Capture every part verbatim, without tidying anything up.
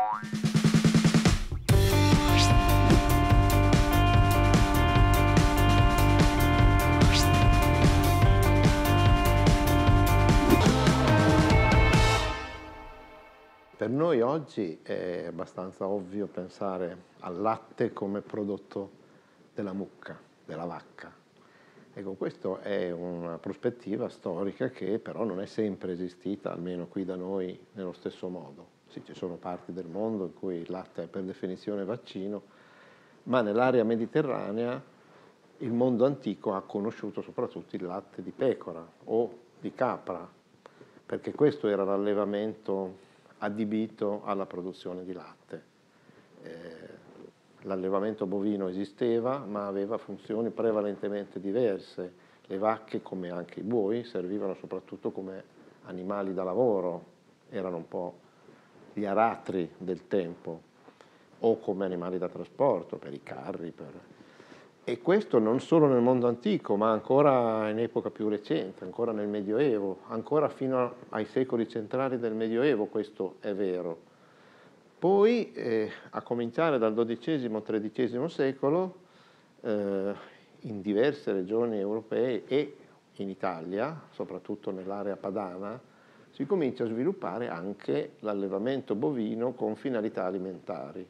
Per noi oggi è abbastanza ovvio pensare al latte come prodotto della mucca, della vacca. Ecco, questa è una prospettiva storica che però non è sempre esistita, almeno qui da noi, nello stesso modo. Sì, ci sono parti del mondo in cui il latte è per definizione vaccino, ma nell'area mediterranea il mondo antico ha conosciuto soprattutto il latte di pecora o di capra, perché questo era l'allevamento adibito alla produzione di latte. Eh, L'allevamento bovino esisteva, ma aveva funzioni prevalentemente diverse. Le vacche, come anche i buoi, servivano soprattutto come animali da lavoro, erano un po' gli aratri del tempo, o come animali da trasporto, per i carri. Per... E questo non solo nel mondo antico, ma ancora in epoca più recente, ancora nel Medioevo, ancora fino ai secoli centrali del Medioevo questo è vero. Poi, eh, a cominciare dal dodicesimo tredicesimo secolo, eh, in diverse regioni europee e in Italia, soprattutto nell'area padana, si comincia a sviluppare anche l'allevamento bovino con finalità alimentari,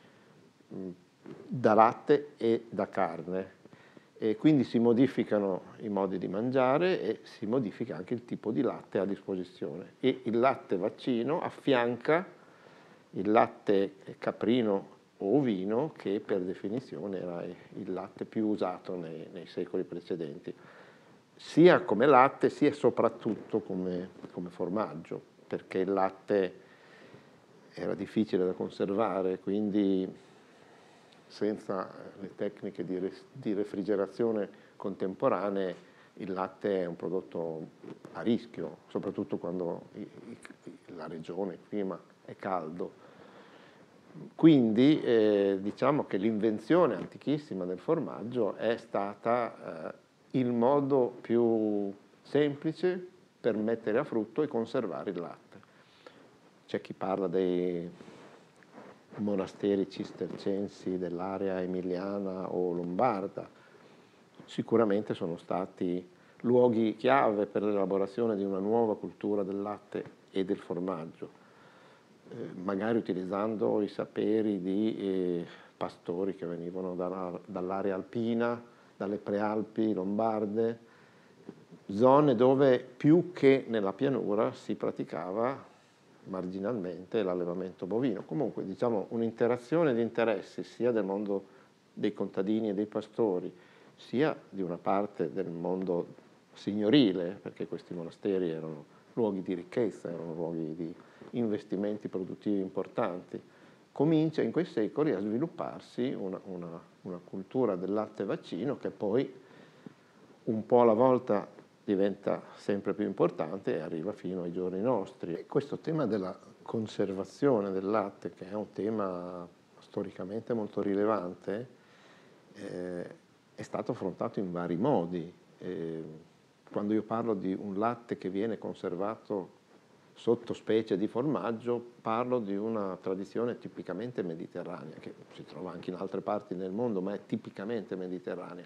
da latte e da carne. E quindi si modificano i modi di mangiare e si modifica anche il tipo di latte a disposizione. E il latte vaccino affianca il latte caprino o ovino, che per definizione era il latte più usato nei, nei secoli precedenti, sia come latte sia soprattutto come, come formaggio, perché il latte era difficile da conservare, quindi senza le tecniche di refrigerazione contemporanee il latte è un prodotto a rischio, soprattutto quando la regione, il clima è caldo. Quindi eh, diciamo che l'invenzione antichissima del formaggio è stata eh, il modo più semplice per mettere a frutto e conservare il latte. C'è chi parla dei monasteri cistercensi dell'area emiliana o lombarda. Sicuramente sono stati luoghi chiave per l'elaborazione di una nuova cultura del latte e del formaggio, eh, magari utilizzando i saperi di eh, pastori che venivano dalla, dall'area alpina, dalle prealpi lombarde, zone dove più che nella pianura si praticava marginalmente l'allevamento bovino. Comunque, diciamo, un'interazione di interessi sia del mondo dei contadini e dei pastori, sia di una parte del mondo signorile, perché questi monasteri erano luoghi di ricchezza, erano luoghi di investimenti produttivi importanti. Comincia in quei secoli a svilupparsi una, una, una cultura del latte vaccino che poi un po' alla volta diventa sempre più importante e arriva fino ai giorni nostri. E questo tema della conservazione del latte, che è un tema storicamente molto rilevante, eh, è stato affrontato in vari modi. Eh, quando io parlo di un latte che viene conservato sotto specie di formaggio, parlo di una tradizione tipicamente mediterranea, che si trova anche in altre parti del mondo, ma è tipicamente mediterranea.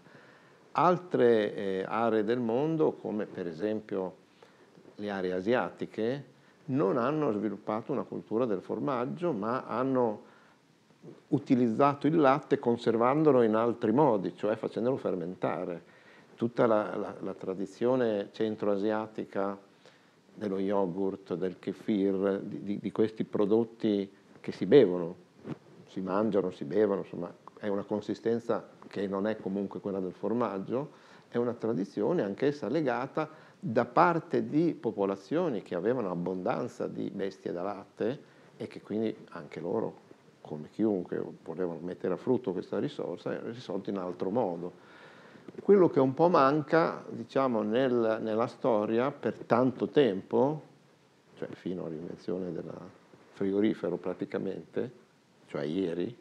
Altre eh, aree del mondo, come per esempio le aree asiatiche, non hanno sviluppato una cultura del formaggio, ma hanno utilizzato il latte conservandolo in altri modi, cioè facendolo fermentare. Tutta la, la, la tradizione centroasiatica dello yogurt, del kefir, di, di questi prodotti che si bevono, si mangiano, si bevono, insomma, è una consistenza che non è comunque quella del formaggio, è una tradizione anch'essa legata da parte di popolazioni che avevano abbondanza di bestie da latte e che quindi anche loro, come chiunque, volevano mettere a frutto questa risorsa, è risolto in altro modo. Quello che un po' manca, diciamo, nel, nella storia per tanto tempo, cioè fino all'invenzione del frigorifero praticamente, cioè ieri.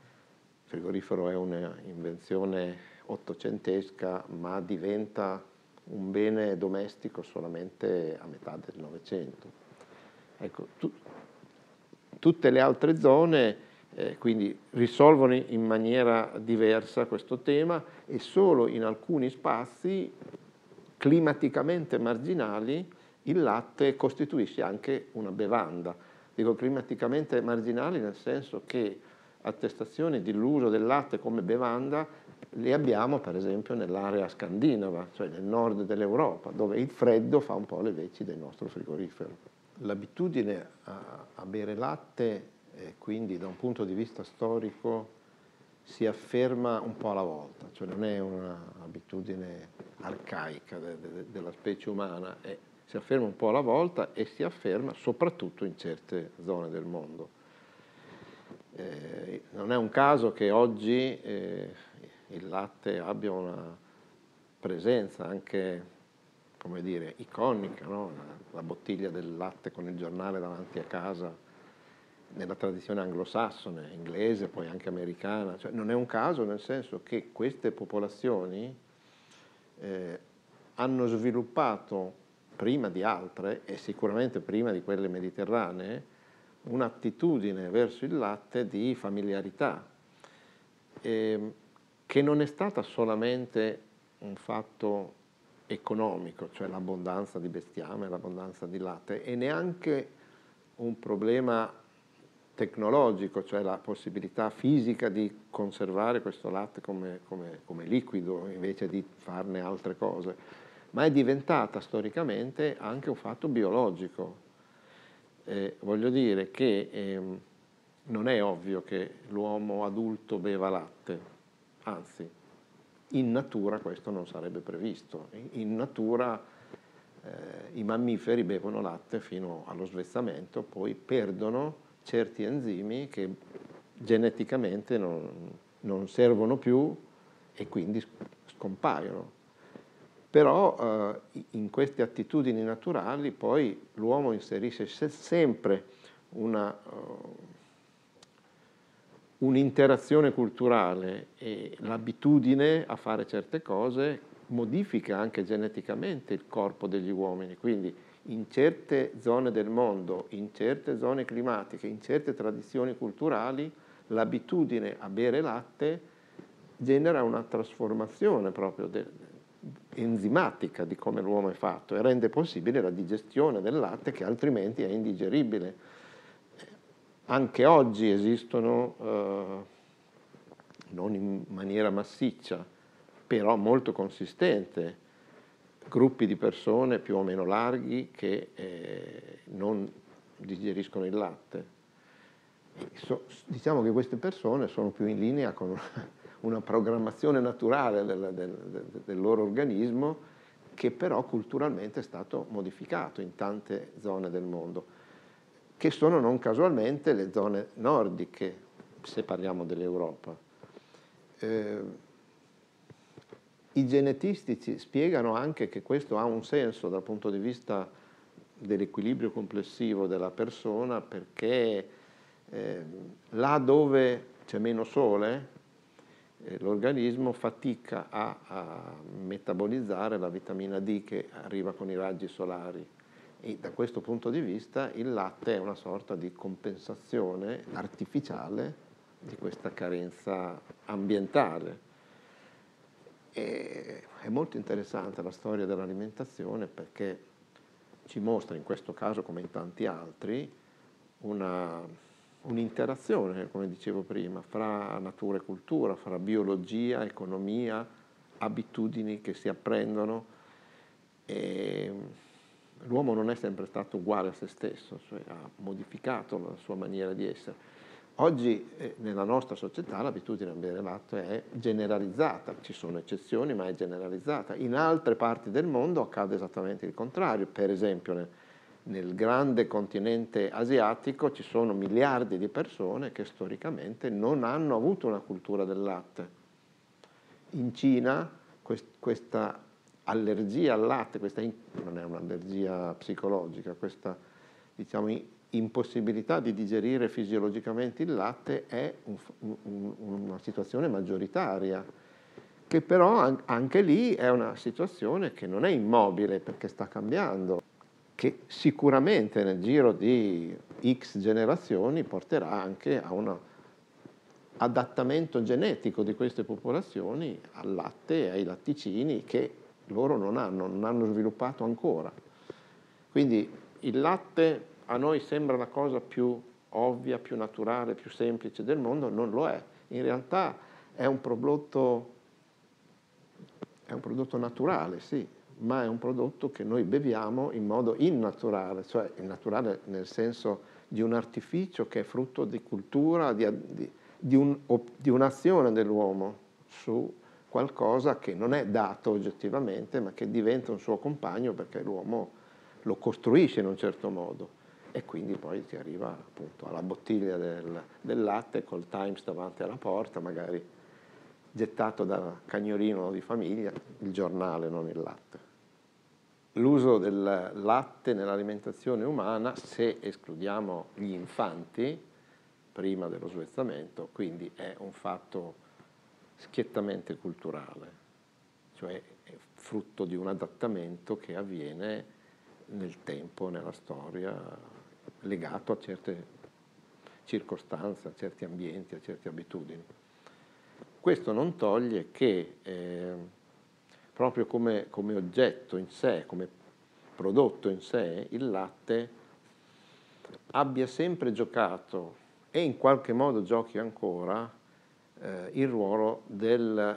Il frigorifero è un'invenzione ottocentesca, ma diventa un bene domestico solamente a metà del Novecento. Ecco, tu, tutte le altre zone eh, quindi risolvono in maniera diversa questo tema e solo in alcuni spazi climaticamente marginali il latte costituisce anche una bevanda. Dico climaticamente marginali nel senso che attestazioni dell'uso del latte come bevanda le abbiamo per esempio nell'area scandinava, cioè nel nord dell'Europa, dove il freddo fa un po' le veci del nostro frigorifero. L'abitudine a, a bere latte, eh, quindi da un punto di vista storico, si afferma un po' alla volta, cioè non è un'abitudine arcaica de, de, della specie umana, è, si afferma un po' alla volta e si afferma soprattutto in certe zone del mondo. Eh, non è un caso che oggi eh, il latte abbia una presenza anche, come dire, iconica, no? La, la bottiglia del latte con il giornale davanti a casa, nella tradizione anglosassone, inglese, poi anche americana. Cioè, non è un caso nel senso che queste popolazioni eh, hanno sviluppato prima di altre, e sicuramente prima di quelle mediterranee, un'attitudine verso il latte di familiarità, eh, che non è stata solamente un fatto economico, cioè l'abbondanza di bestiame, l'abbondanza di latte, e neanche un problema tecnologico, cioè la possibilità fisica di conservare questo latte come, come, come liquido invece di farne altre cose, ma è diventata storicamente anche un fatto biologico. Eh, voglio dire che ehm, non è ovvio che l'uomo adulto beva latte, anzi, in natura questo non sarebbe previsto. In natura eh, i mammiferi bevono latte fino allo svezzamento, poi perdono certi enzimi che geneticamente non, non servono più e quindi scompaiono. Però eh, in queste attitudini naturali poi l'uomo inserisce sempre una, uh, un'interazione culturale e l'abitudine a fare certe cose modifica anche geneticamente il corpo degli uomini, quindi in certe zone del mondo, in certe zone climatiche, in certe tradizioni culturali, l'abitudine a bere latte genera una trasformazione proprio del, enzimatica di come l'uomo è fatto e rende possibile la digestione del latte che altrimenti è indigeribile. Anche oggi esistono, eh, non in maniera massiccia, però molto consistente, gruppi di persone più o meno larghi che eh, non digeriscono il latte. So, diciamo che queste persone sono più in linea con una programmazione naturale del, del, del loro organismo che però culturalmente è stato modificato in tante zone del mondo, che sono non casualmente le zone nordiche, se parliamo dell'Europa. Eh, I genetisti ci spiegano anche che questo ha un senso dal punto di vista dell'equilibrio complessivo della persona, perché eh, là dove c'è meno sole, eh, l'organismo fatica a, a metabolizzare la vitamina D che arriva con i raggi solari. E da questo punto di vista il latte è una sorta di compensazione artificiale di questa carenza ambientale. E è molto interessante la storia dell'alimentazione perché ci mostra in questo caso come in tanti altri una, un'interazione, come dicevo prima, fra natura e cultura, fra biologia, economia, abitudini che si apprendono. E l'uomo non è sempre stato uguale a se stesso, cioè ha modificato la sua maniera di essere. Oggi eh, nella nostra società l'abitudine a bere latte è generalizzata, ci sono eccezioni ma è generalizzata. In altre parti del mondo accade esattamente il contrario, per esempio nel, nel grande continente asiatico ci sono miliardi di persone che storicamente non hanno avuto una cultura del latte. In Cina quest, questa allergia al latte, questa in, non è un'allergia psicologica, questa diciamo impossibilità di digerire fisiologicamente il latte è un, un, una situazione maggioritaria, che però anche lì è una situazione che non è immobile perché sta cambiando, che sicuramente nel giro di X generazioni porterà anche a un adattamento genetico di queste popolazioni al latte e ai latticini che loro non hanno, non hanno sviluppato ancora. Quindi il latte a noi sembra la cosa più ovvia, più naturale, più semplice del mondo, non lo è. In realtà è un prodotto, è un prodotto naturale, sì, ma è un prodotto che noi beviamo in modo innaturale, cioè innaturale nel senso di un artificio che è frutto di cultura, di, di, di, un, di un'azione dell'uomo su qualcosa che non è dato oggettivamente, ma che diventa un suo compagno perché l'uomo lo costruisce in un certo modo. E quindi poi si arriva appunto alla bottiglia del, del latte col Times davanti alla porta, magari gettato da cagnolino di famiglia, il giornale, non il latte. L'uso del latte nell'alimentazione umana, se escludiamo gli infanti, prima dello svezzamento, quindi è un fatto schiettamente culturale, cioè è frutto di un adattamento che avviene nel tempo, nella storia, legato a certe circostanze, a certi ambienti, a certe abitudini. Questo non toglie che eh, proprio come, come oggetto in sé, come prodotto in sé, il latte abbia sempre giocato e in qualche modo giochi ancora eh, il ruolo del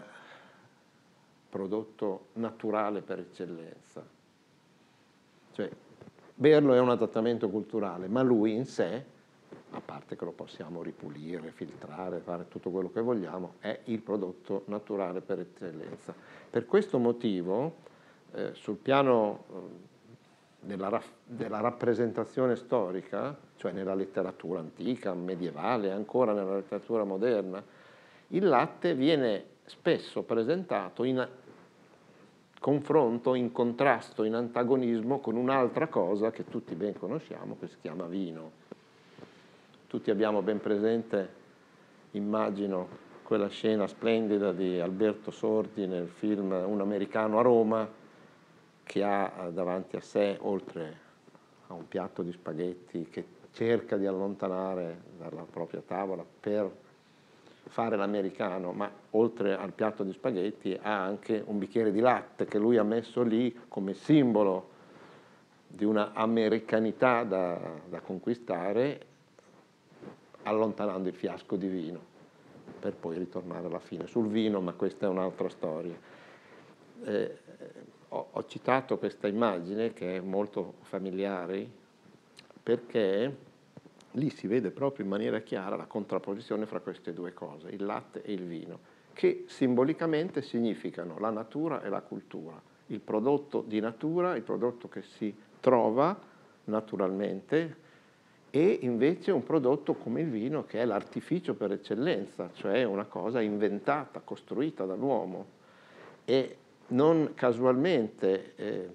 prodotto naturale per eccellenza. Cioè, berlo è un adattamento culturale, ma lui in sé, a parte che lo possiamo ripulire, filtrare, fare tutto quello che vogliamo, è il prodotto naturale per eccellenza. Per questo motivo, eh, sul piano eh, della, della rappresentazione storica, cioè nella letteratura antica, medievale, ancora nella letteratura moderna, il latte viene spesso presentato in confronto, in contrasto, in antagonismo con un'altra cosa che tutti ben conosciamo, che si chiama vino. Tutti abbiamo ben presente, immagino, quella scena splendida di Alberto Sordi nel film Un americano a Roma, che ha davanti a sé, oltre a un piatto di spaghetti che cerca di allontanare dalla propria tavola per fare l'americano, ma oltre al piatto di spaghetti ha anche un bicchiere di latte che lui ha messo lì come simbolo di una americanità da, da conquistare, allontanando il fiasco di vino, per poi ritornare alla fine sul vino, ma questa è un'altra storia. Eh, ho, ho citato questa immagine che è molto familiare perché lì si vede proprio in maniera chiara la contrapposizione fra queste due cose, il latte e il vino, che simbolicamente significano la natura e la cultura, il prodotto di natura, il prodotto che si trova naturalmente, e invece un prodotto come il vino che è l'artificio per eccellenza, cioè una cosa inventata, costruita dall'uomo. E non casualmente eh,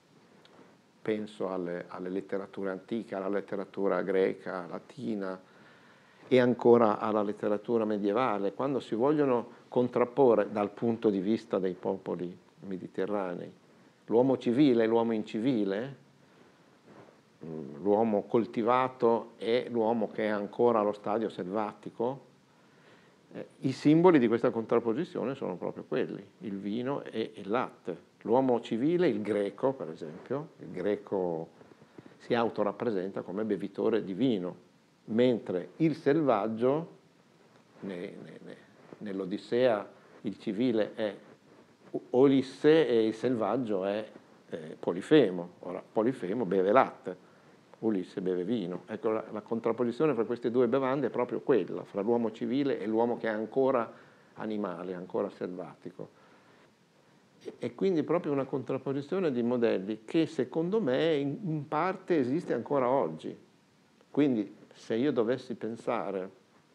penso alle, alle letterature antiche, alla letteratura greca, latina e ancora alla letteratura medievale, quando si vogliono contrapporre dal punto di vista dei popoli mediterranei l'uomo civile e l'uomo incivile, l'uomo coltivato e l'uomo che è ancora allo stadio selvatico, eh, i simboli di questa contrapposizione sono proprio quelli, il vino e il latte. L'uomo civile, il greco per esempio, il greco si autorappresenta come bevitore di vino, mentre il selvaggio, ne, ne, ne, nell'Odissea il civile è Ulisse e il selvaggio è eh, Polifemo. Ora, Polifemo beve latte, Ulisse beve vino. Ecco, la, la contrapposizione fra queste due bevande è proprio quella, fra l'uomo civile e l'uomo che è ancora animale, ancora selvatico. E, e quindi proprio una contrapposizione di modelli che secondo me in, in parte esiste ancora oggi. Quindi se io dovessi pensare,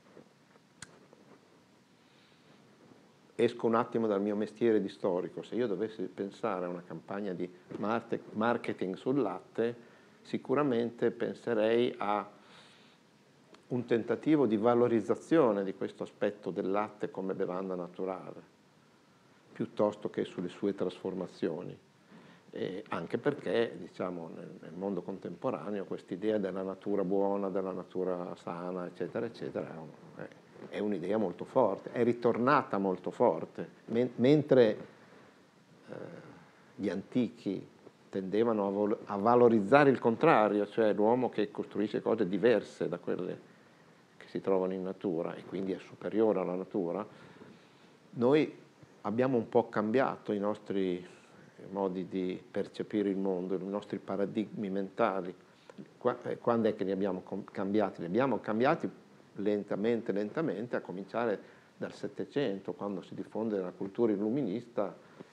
esco un attimo dal mio mestiere di storico, se io dovessi pensare a una campagna di marketing sul latte, sicuramente penserei a un tentativo di valorizzazione di questo aspetto del latte come bevanda naturale, piuttosto che sulle sue trasformazioni. E anche perché, diciamo, nel, nel mondo contemporaneo quest'idea della natura buona, della natura sana, eccetera, eccetera, è, un, è un'idea molto forte, è ritornata molto forte, men mentre eh, gli antichi tendevano a, a valorizzare il contrario, cioè l'uomo che costruisce cose diverse da quelle che si trovano in natura e quindi è superiore alla natura. Noi abbiamo un po' cambiato i nostri modi di percepire il mondo, i nostri paradigmi mentali. Quando è che li abbiamo cambiati? Li abbiamo cambiati lentamente, lentamente, a cominciare dal Settecento, quando si diffonde la cultura illuminista,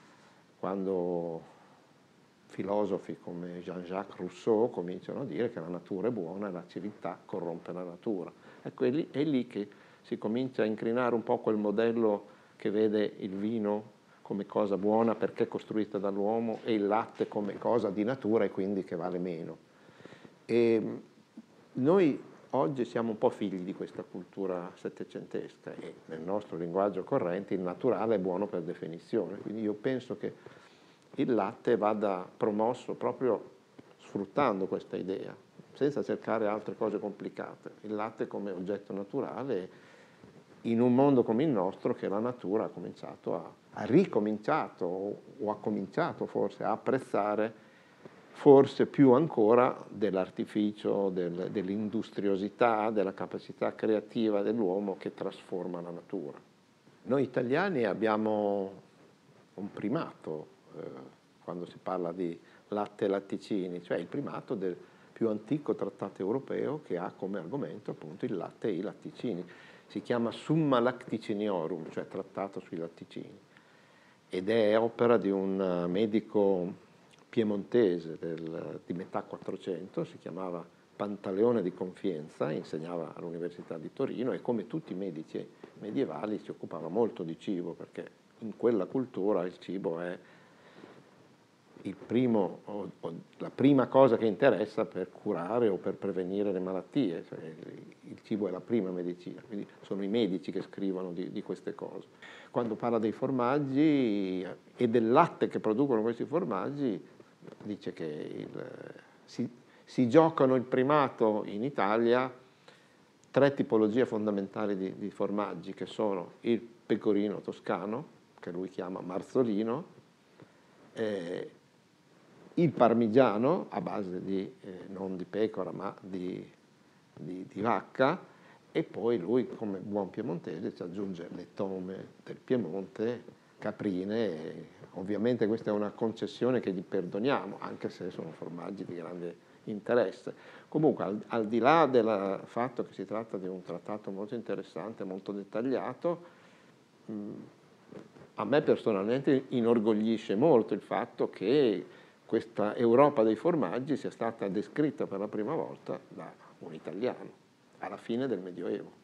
quando filosofi come Jean-Jacques Rousseau cominciano a dire che la natura è buona e la civiltà corrompe la natura. Ecco, è lì, è lì che si comincia a incrinare un po' quel modello che vede il vino come cosa buona perché costruita dall'uomo e il latte come cosa di natura e quindi che vale meno. E noi oggi siamo un po' figli di questa cultura settecentesca e nel nostro linguaggio corrente il naturale è buono per definizione, quindi io penso che il latte vada promosso proprio sfruttando questa idea, senza cercare altre cose complicate. Il latte come oggetto naturale in un mondo come il nostro che la natura ha cominciato a, ha ricominciato o ha cominciato forse a apprezzare forse più ancora dell'artificio, del, dell'industriosità, della capacità creativa dell'uomo che trasforma la natura. Noi italiani abbiamo un primato eh, quando si parla di latte e latticini, cioè il primato del più antico trattato europeo che ha come argomento appunto il latte e i latticini. Si chiama Summa Lacticiniorum, cioè trattato sui latticini, ed è opera di un medico piemontese del, di metà Quattrocento, si chiamava Pantaleone di Confienza, insegnava all'Università di Torino e come tutti i medici medievali si occupava molto di cibo, perché in quella cultura il cibo è il primo, o, o la prima cosa che interessa per curare o per prevenire le malattie, cioè il, il cibo è la prima medicina, quindi sono i medici che scrivono di, di queste cose. Quando parla dei formaggi e del latte che producono questi formaggi, dice che il, si, si giocano il primato in Italia tre tipologie fondamentali di, di formaggi, che sono il pecorino toscano, che lui chiama marzolino, eh, il parmigiano a base di, eh, non di pecora ma di, di, di vacca, e poi lui come buon piemontese ci aggiunge le tome del Piemonte, caprine, e ovviamente questa è una concessione che gli perdoniamo, anche se sono formaggi di grande interesse. Comunque al, al di là del fatto che si tratta di un trattato molto interessante, molto dettagliato, mh, a me personalmente inorgoglisce molto il fatto che questa Europa dei formaggi sia stata descritta per la prima volta da un italiano alla fine del Medioevo.